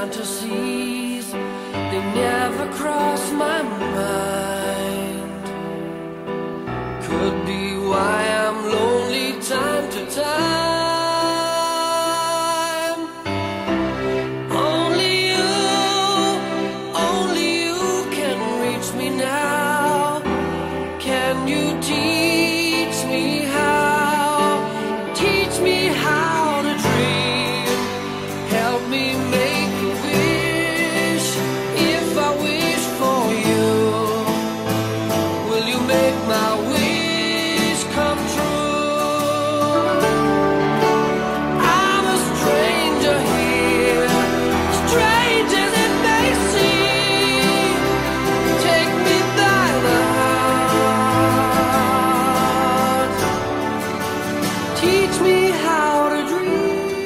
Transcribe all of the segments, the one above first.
fantasies, they never cross my mind. Could be why I'm lonely time to time. Only you can reach me now. Can you teach me how? Teach me how to dream. Help me make a wish. If I wish for you, will you make my wish come true? I'm a stranger here, strange as it may seem. Take me by the heart. Teach me how to dream.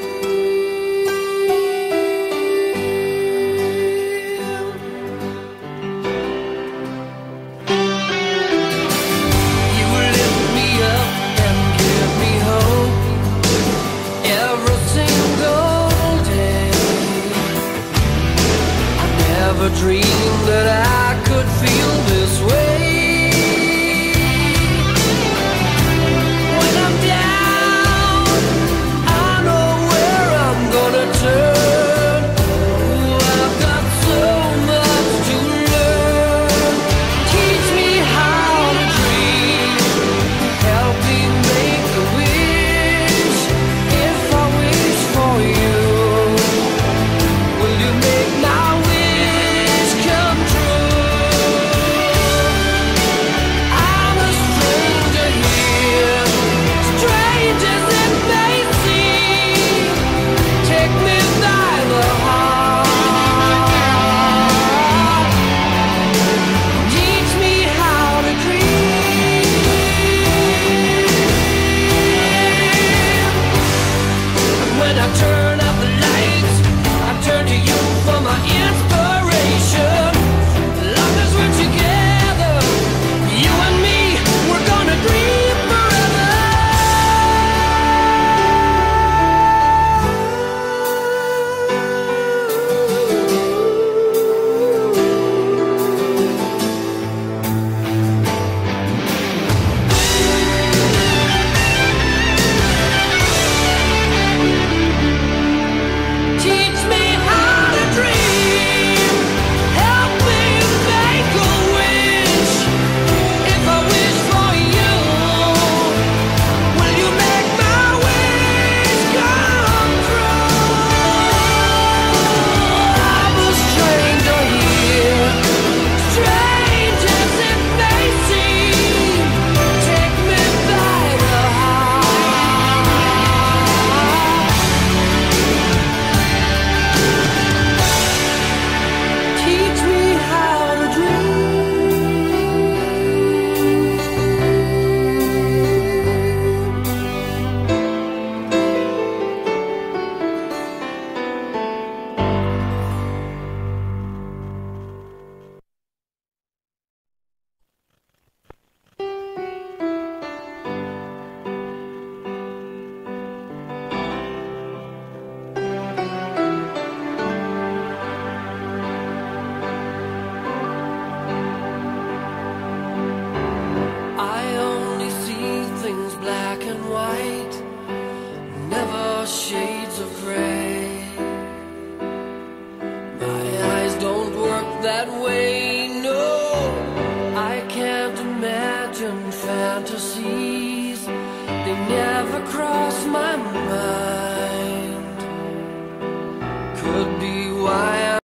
You lift me up and give me hope every single day. I never dreamed that I could feel this way. When I'm down, I know where I'm gonna turn. Ooh, I've got so much to learn. Teach me how to dream. Help me make a wish. If I wish for you, will you make my wish come true? I'm a stranger here, strange as it may seem. Take me by the heart. Teach me how to dream. When I turn out the lights, I turn to you for my inspiration. As long as we're together, you and me, we're gonna dream forever. Teach me how to dream. Help me make a wish. If I wish for you, will you make my wish come true? I'm a stranger here, strange as it may seem. Take me by the heart. Teach me how to dream. I only see things black and white, never shades of gray. My eyes don't work that way, no. I can't imagine fantasies, they never cross my mind. Could be why